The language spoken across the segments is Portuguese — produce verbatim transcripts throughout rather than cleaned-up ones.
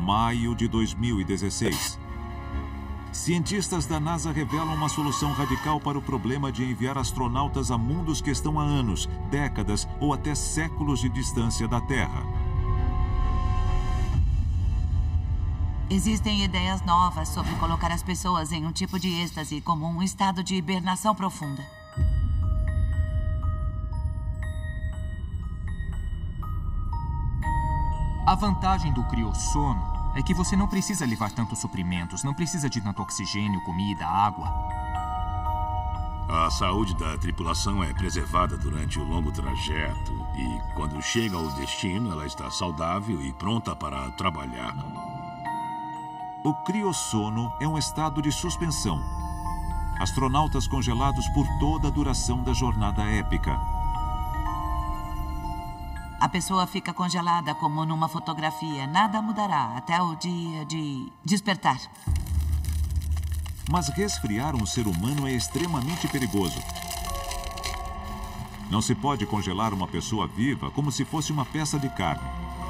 Maio de dois mil e dezesseis. Cientistas da NASA revelam uma solução radical para o problema de enviar astronautas a mundos que estão a anos, décadas ou até séculos de distância da Terra. Existem ideias novas sobre colocar as pessoas em um tipo de êxtase, como um estado de hibernação profunda. A vantagem do criossono é que você não precisa levar tantos suprimentos, não precisa de tanto oxigênio, comida, água. A saúde da tripulação é preservada durante o longo trajeto e, quando chega ao destino, ela está saudável e pronta para trabalhar. O criossono é um estado de suspensão. Astronautas congelados por toda a duração da jornada épica. A pessoa fica congelada como numa fotografia. Nada mudará até o dia de despertar. Mas resfriar um ser humano é extremamente perigoso. Não se pode congelar uma pessoa viva como se fosse uma peça de carne.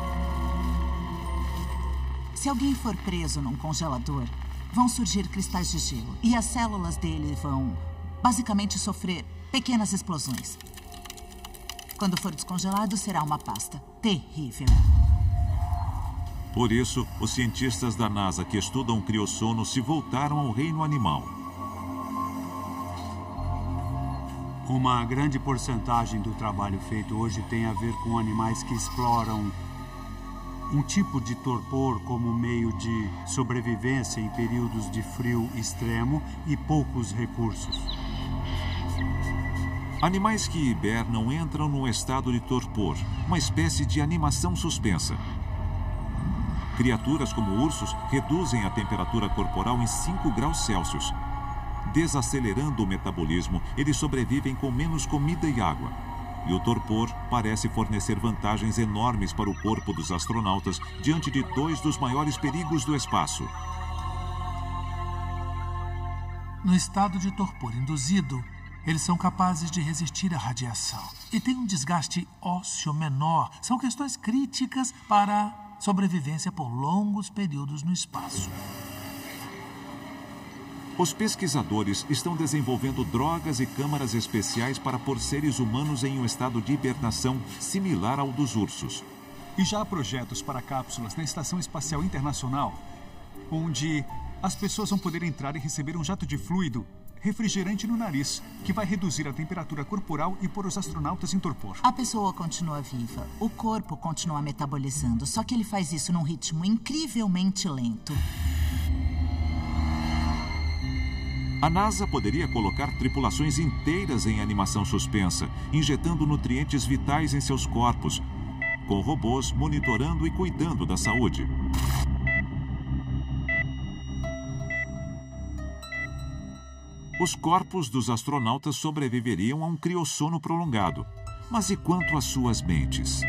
Se alguém for preso num congelador, vão surgir cristais de gelo. E as células dele vão, basicamente, sofrer pequenas explosões. Quando for descongelado, será uma pasta terrível. Por isso, os cientistas da NASA que estudam o criossono se voltaram ao reino animal. Uma grande porcentagem do trabalho feito hoje tem a ver com animais que exploram um tipo de torpor como meio de sobrevivência em períodos de frio extremo e poucos recursos. Animais que hibernam entram num estado de torpor, uma espécie de animação suspensa. Criaturas como ursos reduzem a temperatura corporal em cinco graus Celsius. Desacelerando o metabolismo, eles sobrevivem com menos comida e água. E o torpor parece fornecer vantagens enormes para o corpo dos astronautas diante de dois dos maiores perigos do espaço. No estado de torpor induzido, eles são capazes de resistir à radiação e têm um desgaste ósseo menor. São questões críticas para a sobrevivência por longos períodos no espaço. Os pesquisadores estão desenvolvendo drogas e câmaras especiais para pôr seres humanos em um estado de hibernação similar ao dos ursos. E já há projetos para cápsulas na Estação Espacial Internacional, onde as pessoas vão poder entrar e receber um jato de fluido refrigerante no nariz, que vai reduzir a temperatura corporal e pôr os astronautas em torpor. A pessoa continua viva, o corpo continua metabolizando, só que ele faz isso num ritmo incrivelmente lento. A NASA poderia colocar tripulações inteiras em animação suspensa, injetando nutrientes vitais em seus corpos, com robôs monitorando e cuidando da saúde. Os corpos dos astronautas sobreviveriam a um criossono prolongado. Mas e quanto às suas mentes?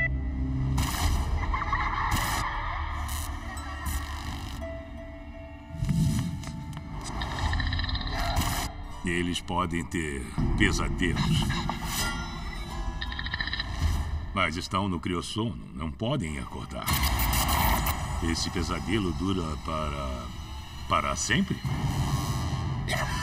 Eles podem ter pesadelos. Mas estão no criossono, não podem acordar. Esse pesadelo dura para... para sempre?